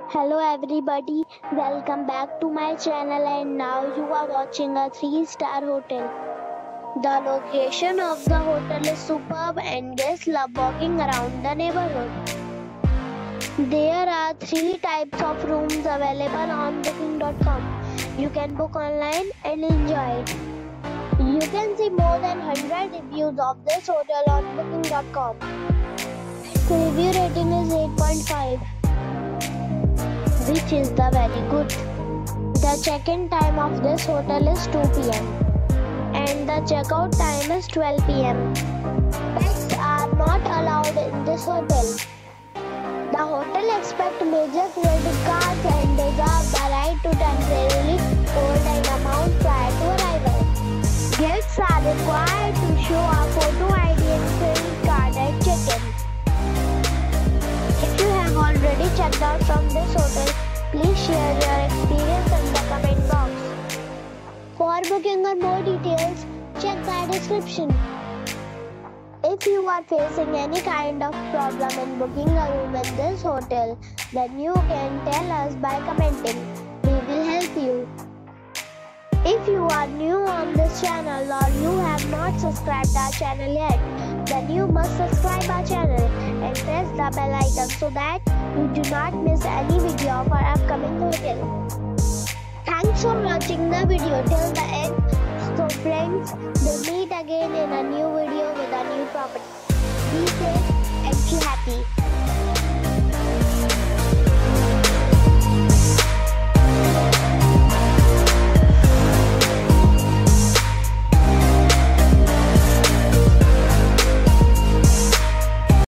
Hello everybody, welcome back to my channel and now you are watching a 3-star hotel. The location of the hotel is superb and guests love walking around the neighborhood. There are 3 types of rooms available on booking.com. You can book online and enjoy it. You can see more than 100 reviews of this hotel on booking.com. Review rating is 8.5. which is the very good. The check-in time of this hotel is 2 p.m. and the check-out time is 12 p.m. Pets are not allowed in this hotel. The hotel expects major credit cards and reserves the right to temporarily hold an amount prior to arrival. Guests are required to show a photo ID and credit card at check-in. If you have already checked out from this hotel, please share your experience in the comment box. For booking or more details, check the description. If you are facing any kind of problem in booking a room in this hotel, then you can tell us by commenting. We will help you. If you are new on this channel or you have not subscribed our channel yet, then you must subscribe our channel and press the bell icon so that you do not miss any video of our upcoming hotel. Thanks for watching the video till the end. So friends, we'll meet again in a new video with a new property. Be safe and